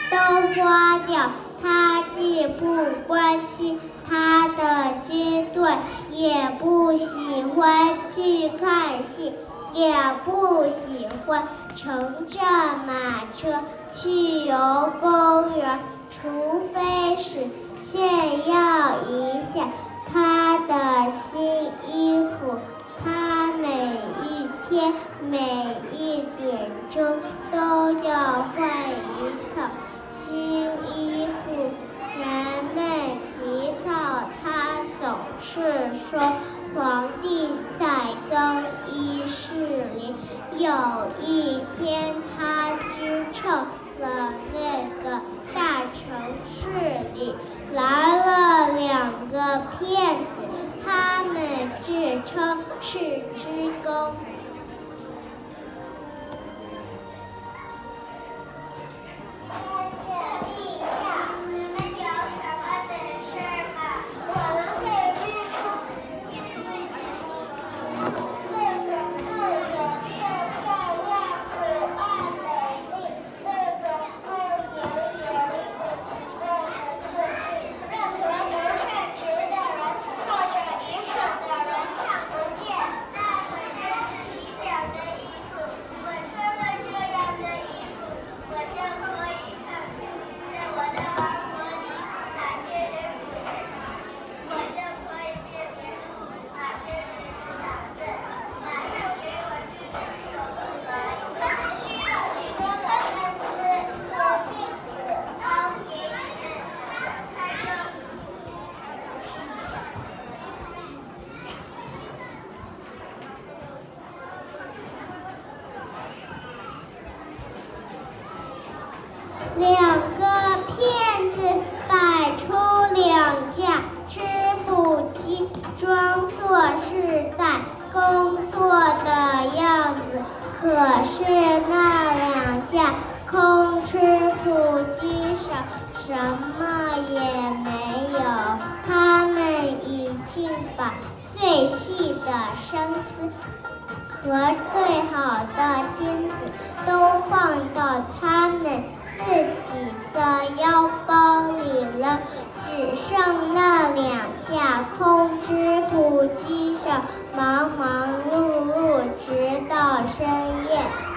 都花掉。他既不关心他的军队，也不喜欢去看戏，也不喜欢乘着马车去游公园，除非是炫耀一下他的新衣服。他每一天每一点钟都要换一套新衣服。人们提到他，总是说皇帝在更衣室里。有一天，他支乘了那个大城市里来了2个骗子，他们自称是织工。2个骗子摆出2架织布机，装作是在工作的样子。可是那2架空织布机上什么也没有，他们已经把最细的生丝和最好的金子都放到他们自己的腰包里了，只剩那2架空织布机上忙忙碌碌，直到深夜。